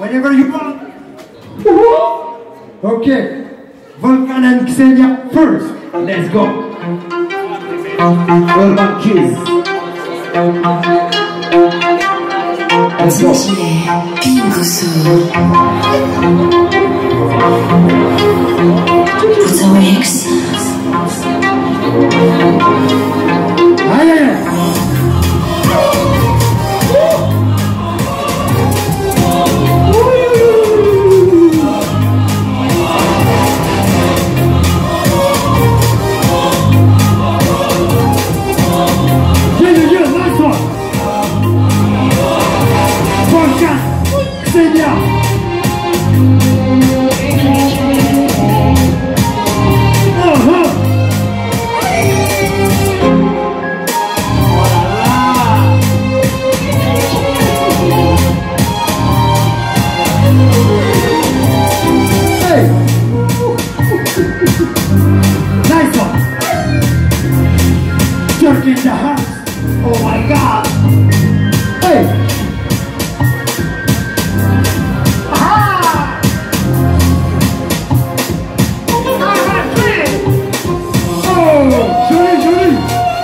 Whenever you want. Okay. Volkan and Xenia first. Let's go. Volkan Kizz. Let's go. Nice one. Jerk in the house. Oh my God. Hey. Aha. Oh, Julie.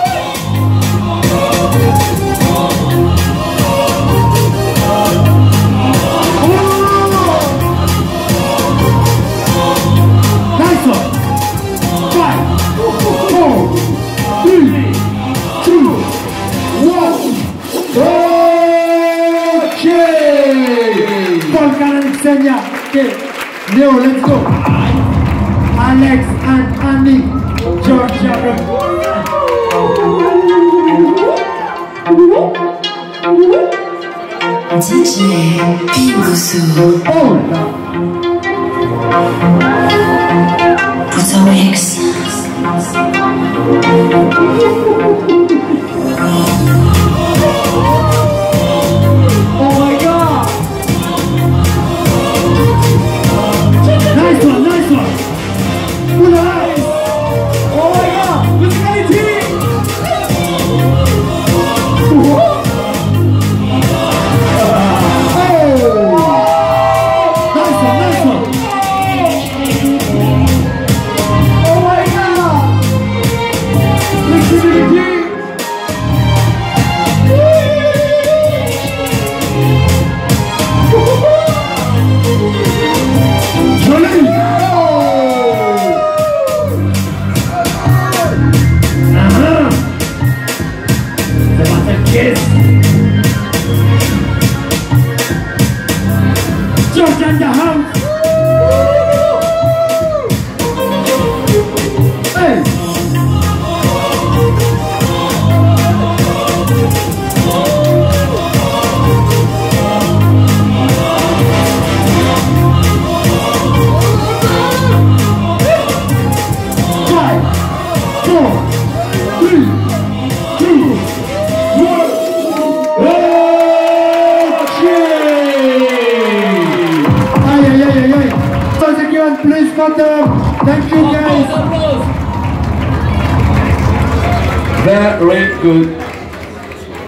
Xenia, okay, Leo, let's go. Alex and Annie, Georgia. DJ Oh, Put our ex. Kizz. George in the house. Hey. Five, 4, 3, 2, 1. Please cut them. Thank you guys. Very good.